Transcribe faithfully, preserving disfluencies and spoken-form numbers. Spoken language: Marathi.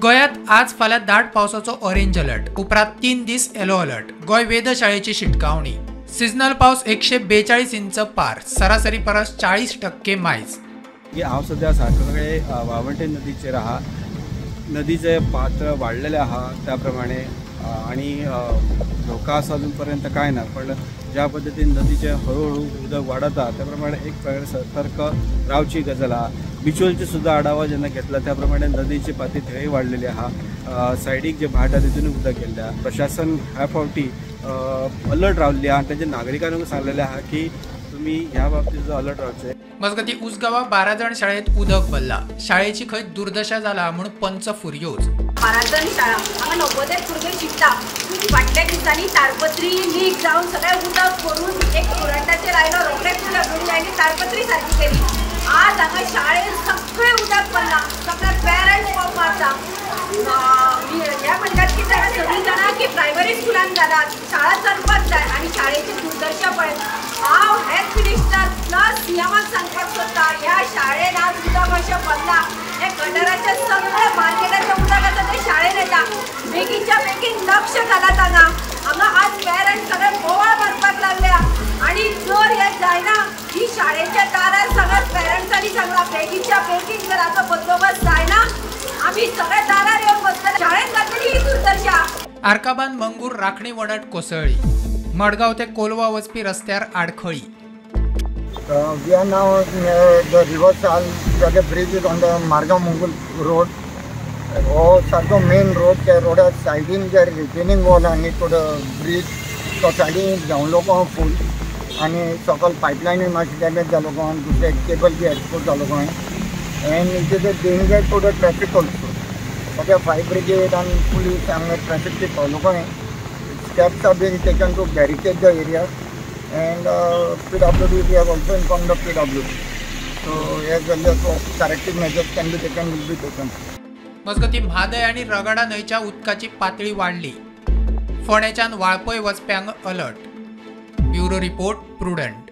गोयात आज फाल्यां दाट पावसाचो ऑरेंज अलर्ट उपरांत तीन दीस येलो अलर्ट। गोय वेधशाळेची शिटकावणी। सिजनल पावस एकशे बेचाळीस इंच पार, सरासरी परस चाळीस टक्के मायज। हांव सध्या साखळे वाळवंटे नदीचेर आहा। नदीचे पात्र वाडलेले आहा त्या प्रमाणे आणि धोका आसा अजून पर्यंत काय ना, पण ज्या पद्धतीन नदीचे हळूहळू उदक वाडता त्या प्रमाणे एक प्रकारे सतर्क रावची गजाल आहा। बिचोलचे सुद्धा आढावा जेन्ना घेतला त्या प्रमाणे नदीची पाती थंय वाडलेली आहा। सायडीक जे भाट आहा तितून उदक गेल्लें आहा। प्रशासन ह्या फावटी अलर्ट रावल्ली आहा। तांच्या नागरिकांक सांगलेलें आहा की तुम्ही ह्या बाबतीचो अलर्ट रावचे। मजगती उसगांवा बारा जण शाळेत उदक भरला। शाळेची खंय दुर्दशा जाला म्हूण पंच फुर्योज। बारा जण शाळा हांगा णव्वद भुरगे शिकता। फाटल्या दिसांनी तारपत्री लीक जावन सगळें उदक भरून एक स्टुडंटाचेर आयलो। रोखडेच पीडब्ल्यूडी तारपत्री सारकी केली। आज हांगा शाळेत सगळें उदक भरला। सगळे पेरंट्स फॉर्म मारता। हे म्हणटात की ताका सगळीं जाणां की प्रायमरी स्कुलान घालात, शाळा चलपाक जाय आनी शाळेची दुर्दशा पळय। हांव हेल्थ मिनिस्टर प्लस सीएमाक सांगपाक सोदता, ह्या शाळेन आज उदक अशें भरला। हे गटराचे सगळे मार्केटाचें उदक आसा तें शाळेन येता। बेगीनच्या बेगीन लक्ष घालात हांगा। हांगा आज पेरंट्स सगळे बोवाळ मारपाक लागल्या आनी जर हे जायना ही शाळेच्या दारार सगळ्या पेरंट्सांनी सांगला बेगीनच्या बेगीन जर हाचो बंदोबस्त जायना आमी सगळे दारार येवन बसतले। शाळेन घातलेली ही दुर्दशा। आर्काबान मंगूर राखणी वडाट कोसळ्ळी। मडगांव ते कोलवा वचपी रस्त्यार आडखळी। Uh, we are now near the river Sal. The bridge is on the Margam Mongol road. हो सारको मेन रोड त्या रोडा सायडीन जे रिटेनिंग वॉल आनी तो ब्रिज तो सायडीन जावलो को फूल आनी सकल पायपलायनी मातशें डॅमेज जालो को दुसरे केबल बी एक्सपोर्ट जालो को and it is a danger to the traffic also. सगळ्या फायर ब्रिगेड आनी पुलीस हांगा ट्रॅफिक ते फॉलो को steps are been taken to barricade the area and uh, P W D we have also informed the P W D. So as well as corrective measures can be taken will be taken. मजगती म्हादय आणि रगडा न्हंयच्या उदकाची पातळी वाडली। फोंड्याच्यान वाळपय वचप्यांक अलर्ट। Bureau report prudent.